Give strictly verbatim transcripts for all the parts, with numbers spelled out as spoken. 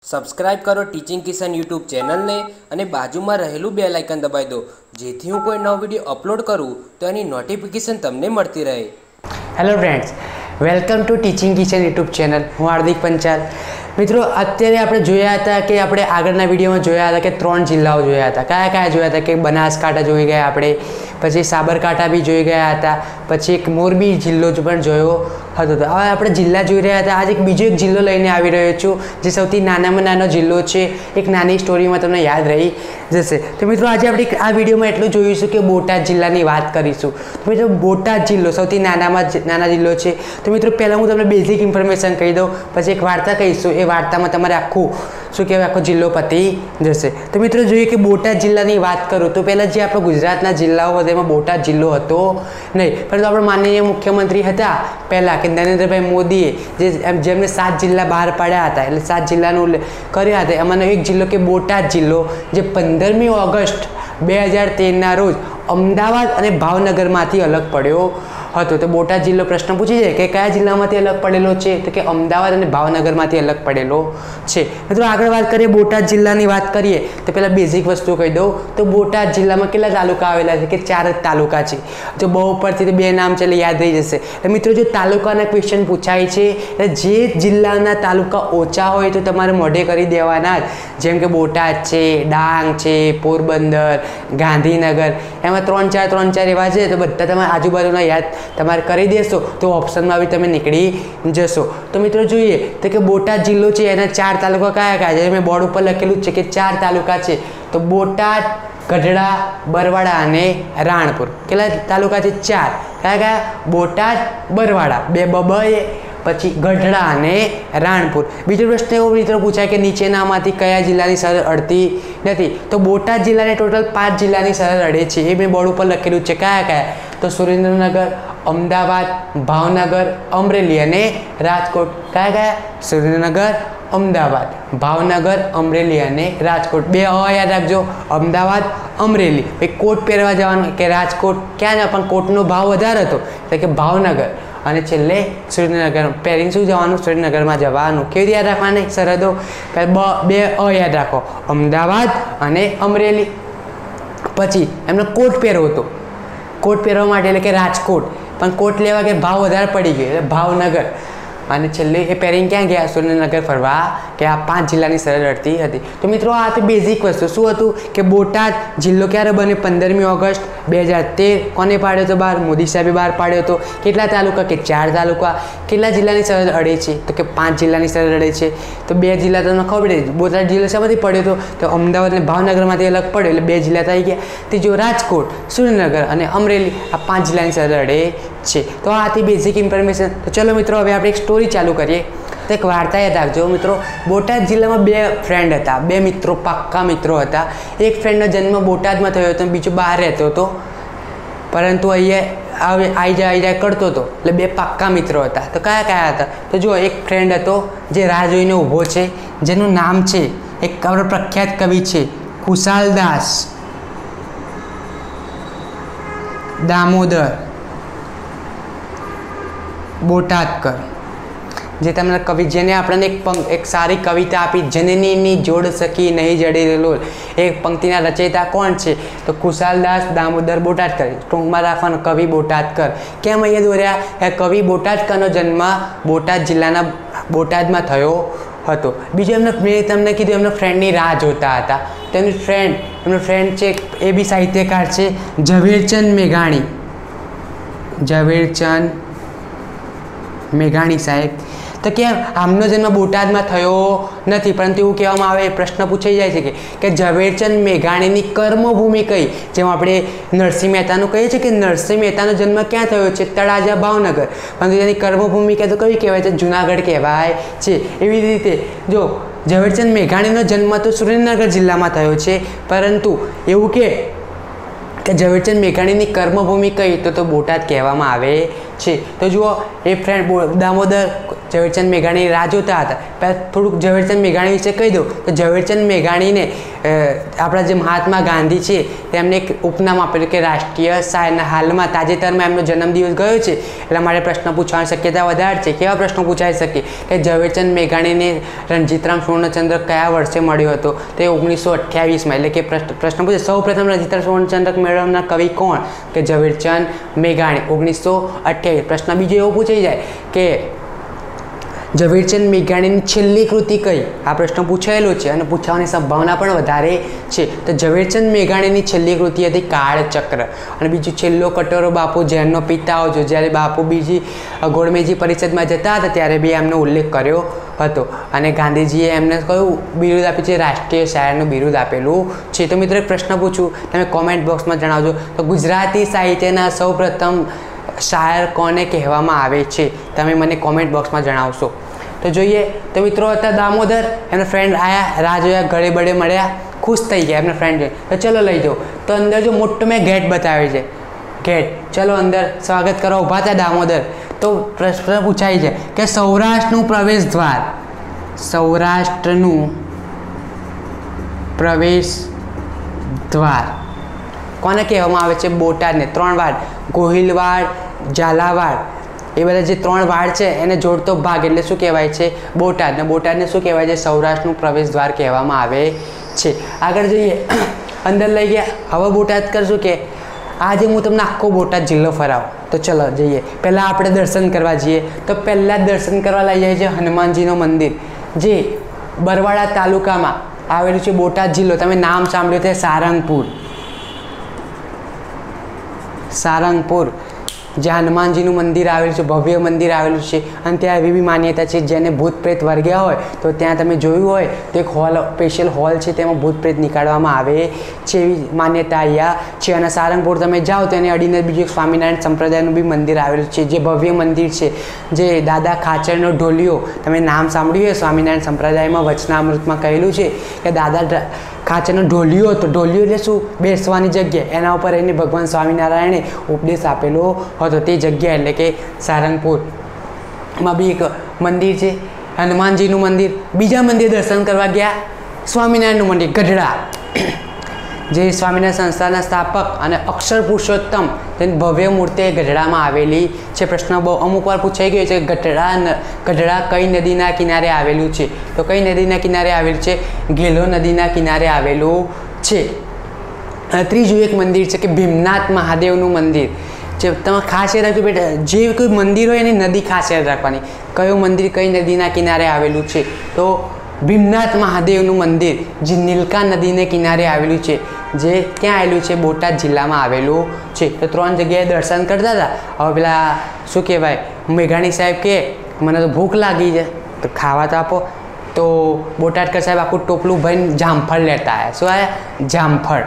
Subscribe કરો teaching Kishan YouTube ચેનલને અને બાજુમાં રહેલું બેલ આઇકન દબાવી દો જેથી હું કોઈ નવો વિડીયો અપલોડ કરું તો એની નોટિફિકેશન તમને મળતી રહે। Hello friends, welcome to teaching Kishan YouTube channel. હું હાર્દિક પંચાલ। મિત્રો, અત્યારે આપણે જોયા હતા કે આપણે આગળના વિડીયોમાં જોયા હતા કે ત્રણ જિલ્લાઓ જોયા હતા। કયા કયા જોયા હતા કે બનાસકાંઠા જોઈ ગયા આપણે, પછી સાબરકાંઠા બી જોઈ ગયા હતા, પછી એક મોરબી જિલ્લો પણ જોયો હતો। તો હવે આપણે જિલ્લા જોઈ રહ્યા હતા। આજે એક બીજો એક જિલ્લો લઈને આવી રહ્યો છું જે સૌથી નાનામાં નાનો જિલ્લો છે। એક નાની સ્ટોરીમાં તમને યાદ રહી જશે। તો મિત્રો, આજે આપણે આ વિડીયોમાં એટલું જોઈશું કે બોટાદ જિલ્લાની વાત કરીશું। તો મિત્રો, બોટાદ જિલ્લો સૌથી નાનામાં નાના જિલ્લો છે। તો મિત્રો, પહેલાં હું તમને બેઝિક ઇન્ફોર્મેશન કહી દઉં, પછી એક વાર્તા કહીશું। એ વાર્તામાં તમારે આખું શું કહેવાય આખો જિલ્લો પતી જશે। તો મિત્રો, જોઈએ કે બોટાદ જિલ્લાની વાત કરું તો પહેલાં જે આપણો ગુજરાતના જિલ્લાઓ હતા એમાં બોટાદ જિલ્લો હતો નહીં, પરંતુ આપણે માનનીય મુખ્યમંત્રી હતા પહેલાં કે નરેન્દ્રભાઈ મોદીએ જે જેમને સાત જિલ્લા બહાર પાડ્યા હતા, એટલે સાત જિલ્લાનું કર્યા હતા, એમાંનો એક જિલ્લો કે બોટાદ જિલ્લો જે પંદરમી ઓગસ્ટ બે હજાર તેરના રોજ અમદાવાદ અને ભાવનગરમાંથી અલગ પડ્યો હતો। તો બોટાદ જિલ્લો પ્રશ્ન પૂછી જાય કે કયા જિલ્લામાંથી અલગ પડેલો છે, તો કે અમદાવાદ અને ભાવનગરમાંથી અલગ પડેલો છે। મિત્રો, આગળ વાત કરીએ બોટાદ જિલ્લાની વાત કરીએ તો પહેલાં બેઝિક વસ્તુ કહી દઉં તો બોટાદ જિલ્લામાં કેટલા તાલુકા આવેલા છે કે ચાર જ તાલુકા છે। જો બહુ ઉપરથી બે નામ છે એટલે યાદ રહી જશે। એટલે મિત્રો, જો તાલુકાના ક્વેશ્ચન પૂછાય છે એટલે જે જિલ્લાના તાલુકા ઓછા હોય તો તમારે મોઢે કરી દેવાના જ, જેમ કે બોટાદ છે, ડાંગ છે, પોરબંદર, ગાંધીનગર, એમાં ત્રણ ચાર ત્રણ ચાર એવા છે તો બધા તમારે આજુબાજુના યાદ તમારે કરી દેશો તો ઓપ્શનમાં બી તમે નીકળી જશો। તો મિત્રો, જોઈએ તો કે બોટાદ જિલ્લો છે એના ચાર તાલુકા કયા કયા છે? મેં બોર્ડ ઉપર લખેલું જ છે કે ચાર તાલુકા છે। તો બોટાદ, ગઢડા, બરવાડા અને રાણપુર। કેટલા તાલુકા છે? ચાર। કયા કયા? બોટાદ, બરવાડા, બે બબે, પછી ગઢડા અને રાણપુર। બીજો પ્રશ્ન એવો મિત્રો પૂછાય કે નીચેનામાંથી કયા જિલ્લાની સરહદ અડતી નથી? તો બોટાદ જિલ્લાને ટોટલ પાંચ જિલ્લાની સરહદ અડે છે, એ મેં બોર્ડ ઉપર લખેલું છે। કયા કયા? તો સુરેન્દ્રનગર, અમદાવાદ, ભાવનગર, અમરેલી અને રાજકોટ। કયા કયા? સુરેન્દ્રનગર, અમદાવાદ, ભાવનગર, અમરેલી અને રાજકોટ। બે અ યાદ રાખજો, અમદાવાદ, અમરેલી। પછી કોટ પહેરવા જવાનું કે રાજકોટ, ક્યાં ના પણ કોટનો ભાવ વધારે હતો એટલે કે ભાવનગર, અને છેલ્લે સુરેન્દ્રનગર પહેરીને શું જવાનું? સુરેન્દ્રનગરમાં જવાનું। કેવી યાદ રાખવાની સરહદો? બે અ યાદ રાખો, અમદાવાદ અને અમરેલી। પછી એમનો કોટ પહેરવો હતો, કોટ પહેરવા માટે એટલે કે રાજકોટ, પણ કોટ લેવા કે ભાવ વધારે પડી ગયો એટલે ભાવનગર, અને છેલ્લે એ પહેરીને ક્યાં ગયા? સુરેન્દ્રનગર ફરવા કે આ પાંચ જિલ્લાની સરહદ અડતી હતી। તો મિત્રો, આ તો બેઝિક વસ્તુ શું હતું કે બોટાદ જિલ્લો ક્યારે બને? પંદરમી ઓગસ્ટ બે હજાર તેર। કોને પાડ્યો હતો બહાર? મોદી સાહેબે બહાર પાડ્યો હતો। કેટલા તાલુકા? કે ચાર તાલુકા। કેટલા જિલ્લાની સરહદ અડે છે? તો કે પાંચ જિલ્લાની સરહદ અડે છે। તો બે જિલ્લા તમને ખબર પડે, બોટાદ જિલ્લો શામાંથી પડ્યો હતો? તો અમદાવાદ અને ભાવનગરમાંથી અલગ પડ્યો એટલે બે જિલ્લા થઈ ગયા। ત્રીજો રાજકોટ, સુરેન્દ્રનગર અને અમરેલી, આ પાંચ જિલ્લાની સરહદ અડે છે। તો આ હતી બેઝિક ઇન્ફોર્મેશન। તો ચલો મિત્રો, હવે આપણે એક સ્ટોરી ચાલુ કરીએ। તો એક વાર્તા યાદ રાખજો મિત્રો, બોટાદ જિલ્લામાં બે ફ્રેન્ડ હતા, બે મિત્રો, પાક્કા મિત્રો હતા। એક ફ્રેન્ડનો જન્મ બોટાદમાં થયો હતો, બીજો બહાર રહેતો હતો, પરંતુ અહીંયા આવી જાય આવી જાય કરતો હતો, એટલે બે પાક્કા મિત્રો હતા। તો કયા કયા હતા? તો જુઓ, એક ફ્રેન્ડ હતો જે રાહ જોઈને ઊભો છે, જેનું નામ છે, એક આપણો પ્રખ્યાત કવિ છે ખુશાલદાસ દામોદર બોટાદકર, જે તમને કવિ જેને આપણને એક પંક્તિ એક સારી કવિતા આપી, જનનીની જોડ સખી નહીં જડે લોલ, એ પંક્તિના રચયિતા કોણ છે? તો ખુશાલદાસ દામોદર બોટાદકર, ટૂંકમાં રાખવાનો કવિ બોટાદકર। કેમ અહીંયા દોર્યા? એ કવિ બોટાદકરનો જન્મ બોટાદ જિલ્લાના બોટાદમાં થયો હતો। બીજું એમને મેં તમને કીધું એમના ફ્રેન્ડની રાહ જોતા હતા। તેમની ફ્રેન્ડ એમનો ફ્રેન્ડ છે એ બી સાહિત્યકાર છે ઝવેરચંદ મેઘાણી, ઝવેરચંદ મેઘાણી સાહેબ। તો કેમ આમનો જન્મ બોટાદમાં થયો નથી, પરંતુ એવું કહેવામાં આવે, પ્રશ્ન પૂછાઈ જાય છે કે કે ઝવેરચંદ મેઘાણીની કર્મભૂમિ કઈ? જેમ આપણે નરસિંહ મહેતાનું કહીએ છીએ કે નરસિંહ મહેતાનો જન્મ ક્યાં થયો છે? તળાજા, ભાવનગર, પરંતુ તેની કર્મભૂમિ કે તો કઈ કહેવાય છે? જુનાગઢ કહેવાય છે। એવી રીતે જો ઝવેરચંદ મેઘાણીનો જન્મ તો સુરેન્દ્રનગર જિલ્લામાં થયો છે, પરંતુ એવું કે કે ઝવેરચંદ મેઘાણીની કર્મભૂમિ કઈ? તો તો બોટાદ કહેવામાં આવે છે। તો જુઓ, એ ફ્રેન્ડ દામોદર ઝવેરચંદ મેઘાણી રાહ જોતા હતા. પહેલાં થોડુંક ઝવેરચંદ મેઘાણી વિશે કહી દઉં તો ઝવેરચંદ મેઘાણીને આપણા જે મહાત્મા ગાંધી છે તેમને એક ઉપનામ આપેલું કે રાષ્ટ્રીય શાયરના. હાલમાં તાજેતરમાં એમનો જન્મદિવસ ગયો છે એટલા માટે પ્રશ્ન પૂછવાની શક્યતા વધારે છે. કેવા પ્રશ્નો પૂછાઈ શકે કે ઝવેરચંદ મેઘાણીને રણજીતરામ સુવર્ણચંદ્રક કયા વર્ષે મળ્યો હતો? તે ઓગણીસો અઠ્યાવીસમાં. એટલે કે પ્રશ્ન પ્રશ્ન પૂછે સૌ પ્રથમ રણજીતરામ સુવર્ણચંદ્રક મેળવનાર કવિ કોણ? કે ઝવેરચંદ મેઘાણી ઓગણીસો અઠ્યાવીસ. પ્રશ્ન બીજો એવો પૂછાઈ જાય કે ઝવેરચંદ મેઘાણીની છેલ્લી કૃતિ કઈ? આ પ્રશ્ન પૂછાયેલો છે અને પૂછવાની સંભાવના પણ વધારે છે. તો ઝવેરચંદ મેઘાણીની છેલ્લી કૃતિ હતી કાળચક્ર. અને બીજું છેલ્લો કટોરો બાપુ ઝેરનો પીતા આવજો. જ્યારે બાપુ બીજી ગોળમેજી પરિષદમાં જતા હતા ત્યારે બી એમનો ઉલ્લેખ કર્યો હતો. અને ગાંધીજીએ એમને કયું બિરુદ આપ્યું છે? રાષ્ટ્રીય શાયરનું બિરુદ આપેલું છે. તો મિત્રો એક પ્રશ્ન પૂછું, તમે કોમેન્ટ બોક્સમાં જણાવજો. તો ગુજરાતી સાહિત્યના સૌ પ્રથમ શાયર કોને કહેવામાં આવે છે? તમે મને કોમેન્ટ બોક્સમાં જણાવશો. તો જોઈએ તો મિત્રો હતા દામોદર, એમના ફ્રેન્ડ આવ્યા, રાહ જોયા, ગળે બળે મળ્યા, ખુશ થઈ ગયા એમના ફ્રેન્ડ જોઈ. તો ચલો લઈ જાઓ. તો અંદર જો મોટું મેં ગેટ બતાવ્યું છે, ગેટ. ચલો અંદર સ્વાગત કરો. ઊભા હતા દામોદર. તો પ્રશ્ન પૂછાય છે કે સૌરાષ્ટ્રનું પ્રવેશ દ્વાર, સૌરાષ્ટ્રનું પ્રવેશ દ્વાર કોને કહેવામાં આવે છે? બોટાદને. ત્રણ વાડ, ગોહિલવાડ, ઝાલાવાડ, એ બધા જે ત્રણ વાડ છે એને જોડતો ભાગ એટલે શું કહેવાય છે? બોટાદ. ને બોટાદને શું કહેવાય છે? સૌરાષ્ટ્રનું પ્રવેશ દ્વાર કહેવામાં આવે છે. આગળ જઈએ, અંદર લઈ ગયા. હવે બોટાદ કરશું કે આજે હું તમને આખો બોટાદ જિલ્લો ફરાવું. તો ચલો જઈએ. પહેલાં આપણે દર્શન કરવા જઈએ. તો પહેલાં દર્શન કરવા લઈ જાય છે હનુમાનજીનું મંદિર, જે બરવાડા તાલુકામાં આવેલું છે. બોટાદ જિલ્લો, તમે નામ સાંભળ્યું છે સારંગપુર. સારંગપુર જ્યાં હનુમાનજીનું મંદિર આવેલું છે, ભવ્ય મંદિર આવેલું છે. અને ત્યાં એવી બી માન્યતા છે જેને ભૂત પ્રેત વર્ગ્યા હોય તો ત્યાં તમે જોયું હોય તો એક હોલ, સ્પેશિયલ હોલ છે, તેમાં ભૂત પ્રેત નીકાળવામાં આવે છે. એવી માન્યતા અહીંયા છે. અને સારંગપુર તમે જાઓ તો એને અડીને બીજું એક સ્વામિનારાયણ સંપ્રદાયનું બી મંદિર આવેલું છે, જે ભવ્ય મંદિર છે. જે દાદા ખાચરનો ઢોલિયો, તમે નામ સાંભળ્યું હોય, સ્વામિનારાયણ સંપ્રદાયમાં વચનામૃતમાં કહેલું છે કે દાદા ખાચરનો ઢોલિયો હતો. ઢોલિયો એટલે શું? બેસવાની જગ્યા. એના ઉપર એને ભગવાન સ્વામિનારાયણે ઉપદેશ આપેલો હતો. તે જગ્યા એટલે કે સારંગપુરમાં બી એક મંદિર છે, હનુમાનજીનું મંદિર. બીજા મંદિર દર્શન કરવા ગયા, સ્વામિનારાયણનું મંદિર ગઢડા, જે સ્વામિનારાયણ સંસ્થાના સ્થાપક અને અક્ષર પુરુષોત્તમ તેની ભવ્ય મૂર્તિ ગઢડામાં આવેલી છે. પ્રશ્ન બહુ અમુક વાર પૂછાઈ ગયો છે કે ગઢડા ગઢડા કઈ નદીના કિનારે આવેલું છે? તો કઈ નદીના કિનારે આવેલું છે? ગેલો નદીના કિનારે આવેલું છે. અને ત્રીજું એક મંદિર છે કે ભીમનાથ મહાદેવનું મંદિર. જે તમે ખાસ યાદ રાખજો બેટા, જે કોઈ મંદિર હોય એની નદી ખાસ યાદ રાખવાની. કયું મંદિર કઈ નદીના કિનારે આવેલું છે? તો ભીમનાથ મહાદેવનું મંદિર જે નીલકા નદીને કિનારે આવેલું છે, જે ક્યાં આવેલું છે? બોટાદ જિલ્લામાં આવેલું છે. તો ત્રણ જગ્યાએ દર્શન કરતા હતા. હવે પેલા શું કહેવાય, મેઘાણી સાહેબ કે મને તો ભૂખ લાગી છે તો ખાવા તો આપો. તો બોટાદકર સાહેબ આખું ટોપલું ભરીને જામફળ લેતા આવ્યા. શું આવ્યા? જામફળ.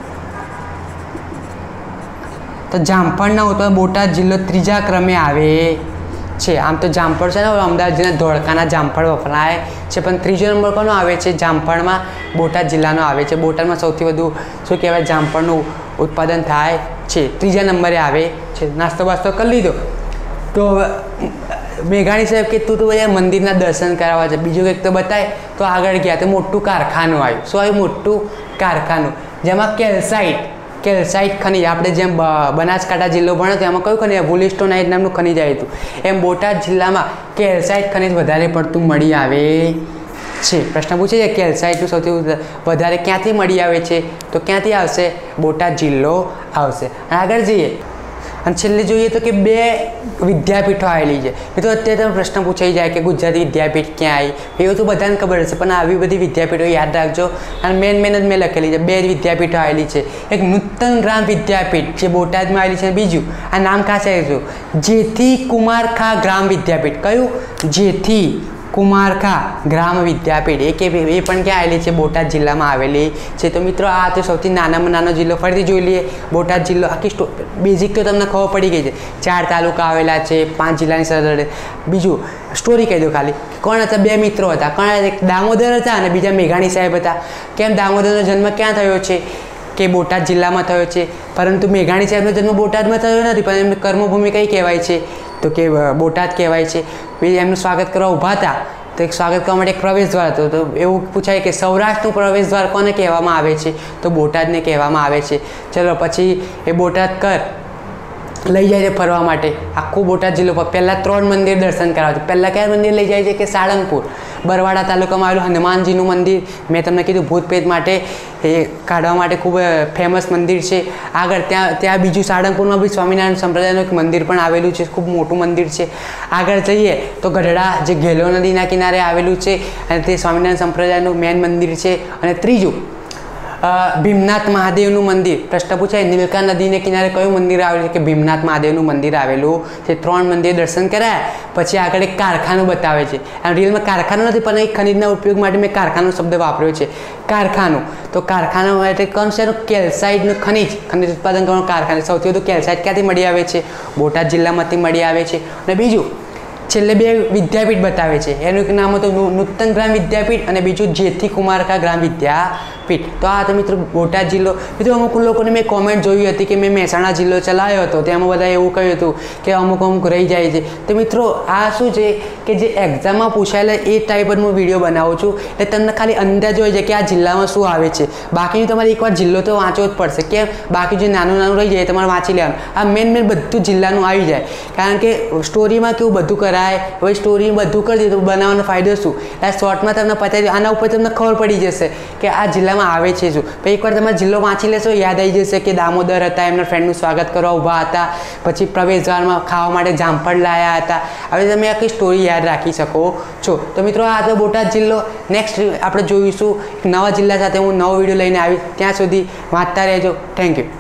તો જામફળના ઉત્પાદન બોટાદ જિલ્લો ત્રીજા ક્રમે આવે છે. આમ તો જામફળ છે ને અમદાવાદ જિલ્લા ધોળકાના જામફળ વપરાય છે, પણ ત્રીજો નંબર કોનો આવે છે? જામફળમાં બોટાદ જિલ્લાનો આવે છે. બોટાદમાં સૌથી વધુ શું કહેવાય જામફળનું ઉત્પાદન થાય છે, ત્રીજા નંબરે આવે છે. નાસ્તો બાસ્તો કરી લીધો તો મેઘાણી સાહેબ કે તું તો બધા મંદિરના દર્શન કરાવવા છે, બીજું કંઈક તો બતાય. તો આગળ ગયા તો મોટું કારખાનું આવ્યું. શું આવ્યું? મોટું કારખાનું, જેમાં કેલ્સાઇટ કેલ્સાઇટ ખનિજ, આપણે જેમ બનાસકાંઠા જિલ્લો ભણ્યો તો એમાં કયું ખનિજ? વુલિસ્ટોનાઇટ નામનું ખનિજ આવ્યું હતું. એમ બોટાદ જિલ્લામાં કેલ્સાઇટ ખનિજ વધારે પડતું મળી આવે છે. પ્રશ્ન પૂછે છે કેલ્સાઇટનું સૌથી વધારે ક્યાંથી મળી આવે છે? તો ક્યાંથી આવશે? બોટાદ જિલ્લો આવશે. આગળ જઈએ અને છેલ્લે જોઈએ તો કે બે વિદ્યાપીઠો આવેલી છે. મિત્રો અત્યારે તમે પ્રશ્ન પૂછાઈ જાય કે ગુજરાતી વિદ્યાપીઠ ક્યાં આવી? એવું તો બધાને ખબર હશે, પણ આવી બધી વિદ્યાપીઠો યાદ રાખજો. અને મેન મેન જ મેં લખેલી છે. બે વિદ્યાપીઠો આવેલી છે. એક નૂતન ગ્રામ વિદ્યાપીઠ જે બોટાદમાં આવેલી છે. બીજું આ નામ ખાસ રાખજો, જેથી કુમારખા ગ્રામ વિદ્યાપીઠ. કયું? જેથી કુમારખા ગ્રામ વિદ્યાપીઠ. એ કે એ પણ ક્યાં આવેલી છે? બોટાદ જિલ્લામાં આવેલી છે. તો મિત્રો આ તો સૌથી નાનામાં નાનો જિલ્લો. ફરીથી જોઈ લઈએ. બોટાદ જિલ્લો આખી સ્ટો બેઝિક તો તમને ખબર પડી ગઈ છે. ચાર તાલુકા આવેલા છે, પાંચ જિલ્લાની સરહદે. બીજું સ્ટોરી કહી દો ખાલી. કોણ હતા? બે મિત્રો હતા. કોણ? એક દામોદર હતા અને બીજા મેઘાણી સાહેબ હતા. કેમ? દામોદરનો જન્મ ક્યાં થયો છે? કે બોટાદ જિલ્લામાં થયો છે, પરંતુ મેઘાણી સાહેબનો જન્મ બોટાદમાં થયો નથી, પણ એમની કર્મભૂમિ કઈ કહેવાય છે તો કે બોટાદ કહેવાય છે. પછી એમનું સ્વાગત કરવા ઊભા હતા તો એક સ્વાગત કરવા માટે એક પ્રવેશ દ્વાર હતો, તો એવું પૂછાય કે સૌરાષ્ટ્રનું પ્રવેશ દ્વાર કોને કહેવામાં આવે છે તો બોટાદને કહેવામાં આવે છે. ચલો પછી એ બોટાદ કર લઈ જાય છે ફરવા માટે આખું બોટાદ જિલ્લો પર. પહેલાં ત્રણ મંદિર દર્શન કરાવે છે. પહેલાં કયા મંદિર લઈ જાય છે કે સાળંગપુર બરવાડા તાલુકામાં આવેલું હનુમાનજીનું મંદિર, મેં તમને કીધું ભૂત પ્રેત માટે એ કાઢવા માટે ખૂબ ફેમસ મંદિર છે. આગળ ત્યાં ત્યાં બીજું સાળંગપુરમાં બી સ્વામિનારાયણ સંપ્રદાયનું એક મંદિર પણ આવેલું છે, ખૂબ મોટું મંદિર છે. આગળ જઈએ તો ગઢડા જે ઘેલો નદીના કિનારે આવેલું છે અને તે સ્વામિનારાયણ સંપ્રદાયનું મેન મંદિર છે. અને ત્રીજું ભીમનાથ મહાદેવનું મંદિર. પ્રશ્ન પૂછાય નીલકા નદીને કિનારે કયું મંદિર આવેલું છે કે ભીમનાથ મહાદેવનું મંદિર આવેલું છે. ત્રણ મંદિર દર્શન કરાયા પછી આગળ એક કારખાનું બતાવે છે. આ રીલમાં કારખાનું નથી પણ એક ખનિજના ઉપયોગ માટે મેં કારખાનો શબ્દ વાપર્યો છે. કારખાનું તો કારખાના માટે કોણ છે? કેલ્સાઇટનું ખનિજ ખનિજ ઉત્પાદન કરવાનું કારખાનું. સૌથી વધુ કેલ્સાઇટ ક્યાંથી મળી આવે છે? બોટાદ જિલ્લામાંથી મળી આવે છે. અને બીજું છેલ્લે બે વિદ્યાપીઠ બતાવે છે, એનું એક નામ હતું નૂતન ગ્રામ વિદ્યાપીઠ અને બીજું જેથી કુમારકા ગ્રામ વિદ્યાપીઠ. તો આ તો મિત્રો બોટાદ જિલ્લો. મિત્રો અમુક લોકોને મેં કોમેન્ટ જોઈ હતી કે મેં મહેસાણા જિલ્લો ચલાવ્યો હતો, તેમાં બધા એવું કહ્યું હતું કે અમુક અમુક રહી જાય છે. તો મિત્રો આ શું છે કે જે એક્ઝામમાં પૂછાયેલા એ ટાઈપનો હું વિડીયો બનાવું છું, એટલે તમને ખાલી અંદાજ હોય છે કે આ જિલ્લામાં શું આવે છે. બાકીનું તમારે એકવાર જિલ્લો તો વાંચવો જ પડશે, કેમ બાકી જે નાનું નાનું રહી જાય તમારે વાંચી લેવાનું. આ મેન મેન બધું જિલ્લાનું આવી જાય, કારણ કે સ્ટોરીમાં કેવું બધું કરાય. હવે સ્ટોરી બધું કરી દીધું, બનાવવાનો ફાયદો શું? આ શોર્ટમાં તમને પતાવી દો, આના ઉપર તમને ખબર પડી જશે કે આ જિલ્લામાં આવે છે શું. પછી એકવાર તમારે જિલ્લો વાંચી લેશો, યાદ આવી જશે કે દામોદર હતા, એમના ફ્રેન્ડનું સ્વાગત કરવા ઊભા હતા, પછી પ્રવેશદ્વારમાં ખાવા માટે જામફળ લાયા હતા. હવે તમે આખી સ્ટોરી યાદ રાખી શકો છો. તો મિત્રો આ તો બોટાદ જિલ્લો. નેક્સ્ટ આપણે જોઈશું નવા જિલ્લા સાથે હું નવો વિડીયો લઈને આવીશ. ત્યાં સુધી વાંચતા રહેજો. Thank you.